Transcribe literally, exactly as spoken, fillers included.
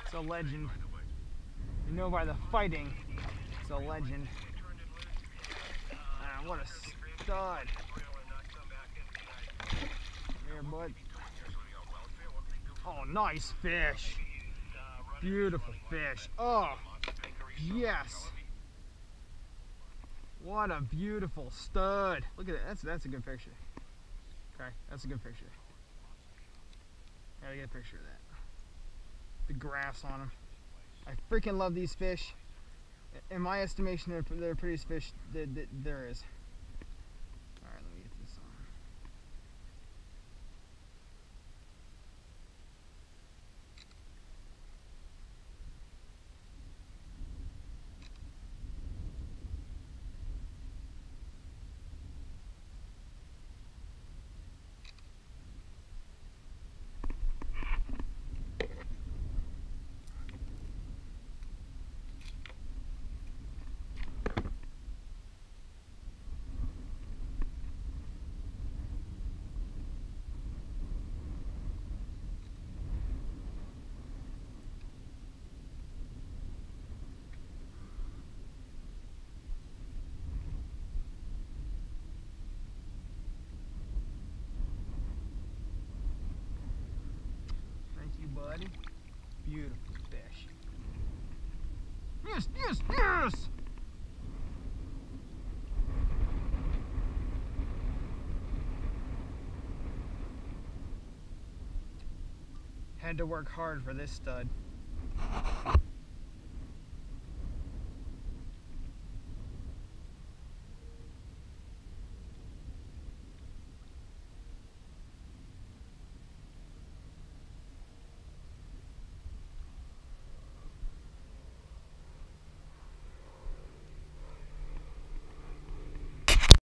It's a legend. You know by the fighting, it's a legend. Ah, what a stud. Here, bud. Oh, nice fish. Beautiful fish. Oh, yes. What a beautiful stud. Look at that. That's, that's a good picture. Okay, that's a good picture. Gotta get a picture of that. The grass on them. I freaking love these fish. In my estimation, they're, they're the prettiest fish that, that there is. Alright, let me get this on. Buddy. Beautiful fish. Yes, yes, yes! Had to work hard for this stud.